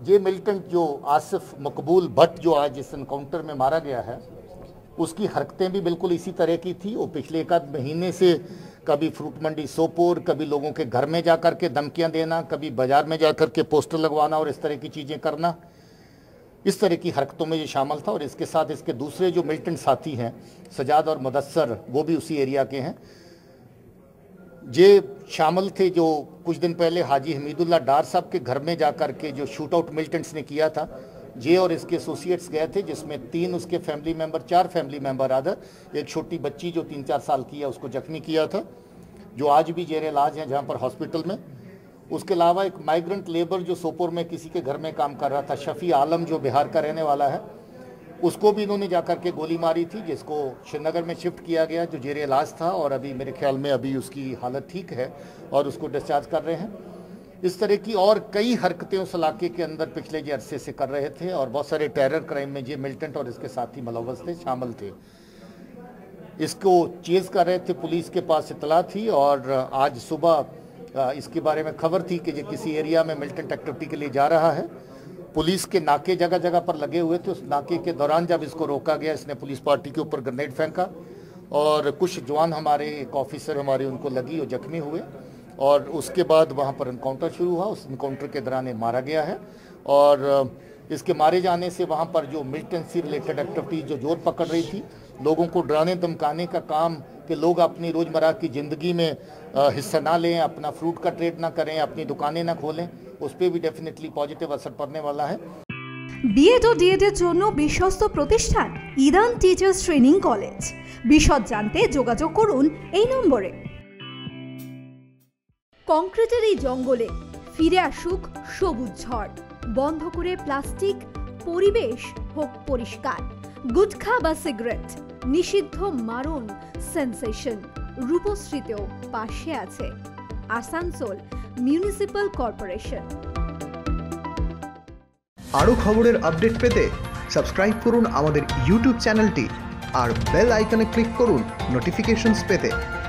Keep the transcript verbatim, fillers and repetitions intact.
ये मिलिटेंट जो आसिफ मकबूल भट्ट जो आज इस एनकाउंटर में मारा गया है, उसकी हरकतें भी बिल्कुल इसी तरह की थी। वो पिछले एक आध महीने से कभी फ्रूट मंडी सोपोर, कभी लोगों के घर में जा कर के धमकियाँ देना, कभी बाजार में जा कर के पोस्टर लगवाना और इस तरह की चीज़ें करना, इस तरह की हरकतों में ये शामिल था। और इसके साथ इसके दूसरे जो मिलिटेंट साथी हैं सजाद और मुदस्सर, वो भी उसी एरिया के हैं, ये शामिल थे। जो कुछ दिन पहले हाजी हमीदुल्लाह डार साहब के घर में जाकर के जो शूट आउट मिलिटेंट्स ने किया था, ये और इसके एसोसिएट्स गए थे, जिसमें तीन उसके फैमिली मेंबर, चार फैमिली मेंबर आदर, एक छोटी बच्ची जो तीन चार साल की है उसको जख्मी किया था, जो आज भी जेर इलाज हैं जहाँ पर हॉस्पिटल में। उसके अलावा एक माइग्रेंट लेबर जो सोपोर में किसी के घर में काम कर रहा था, शफी आलम, जो बिहार का रहने वाला है, उसको भी इन्होंने जाकर के गोली मारी थी, जिसको श्रीनगर में शिफ्ट किया गया जो जेर इलाज था, और अभी मेरे ख्याल में अभी उसकी हालत ठीक है और उसको डिस्चार्ज कर रहे हैं। इस तरह की और कई हरकतें उस इलाके के अंदर पिछले जे अरसे से कर रहे थे और बहुत सारे टेरर क्राइम में ये मिलिटेंट और इसके साथी मुलव्वस थे, शामिल थे। इसको चेज़ कर रहे थे, पुलिस के पास इतला थी और आज सुबह इसके बारे में खबर थी कि ये किसी एरिया में मिलिटेंट एक्टिविटी के लिए जा रहा है। पुलिस के नाके जगह जगह पर लगे हुए थे। उस नाके के दौरान जब इसको रोका गया, इसने पुलिस पार्टी के ऊपर ग्रेनेड फेंका और कुछ जवान हमारे, एक ऑफिसर हमारे, उनको लगी और जख्मी हुए। और उसके बाद वहाँ पर एनकाउंटर शुरू हुआ। उस एनकाउंटर के दौरान मारा गया है और इसके मारे जाने से वहाँ पर जो मिलिटेंसी रिलेटेड एक्टिविटीज जो जोर पकड़ रही थी, लोगों को डराने धमकाने का काम कि लोग अपनी रोज़मर्रा की ज़िंदगी में हिस्सा ना लें, अपना फ्रूट का ट्रेड ना करें, अपनी दुकानें ना खोलें, उस पर भी डेफिनेटली पॉजिटिव असर पड़ने वाला है। বিএড ও ডিএড এর জন্য বিশ্বস্ত প্রতিষ্ঠান ইরান টিচার্স ট্রেনিং কলেজ। বিশদ জানতে যোগাযোগ করুন এই নম্বরে। কংক্রিটের এই জঙ্গলে ফিরে আসুক সবুজ ঝড়, বন্ধ করে প্লাস্টিক, পরিবেশ হোক পরিষ্কার। গুটখা বা সিগারেট নিষিদ্ধ, মারণ সেন্সেশন। রূপশ্রীতেও পাশে আছে আসানসোল মিউনিসিপাল কর্পোরেশন। আরও খবরের আপডেট পেতে সাবস্ক্রাইব করুন আমাদের ইউটিউব চ্যানেলটি আর বেল আইকনে ক্লিক করুন নোটিফিকেশনস পেতে।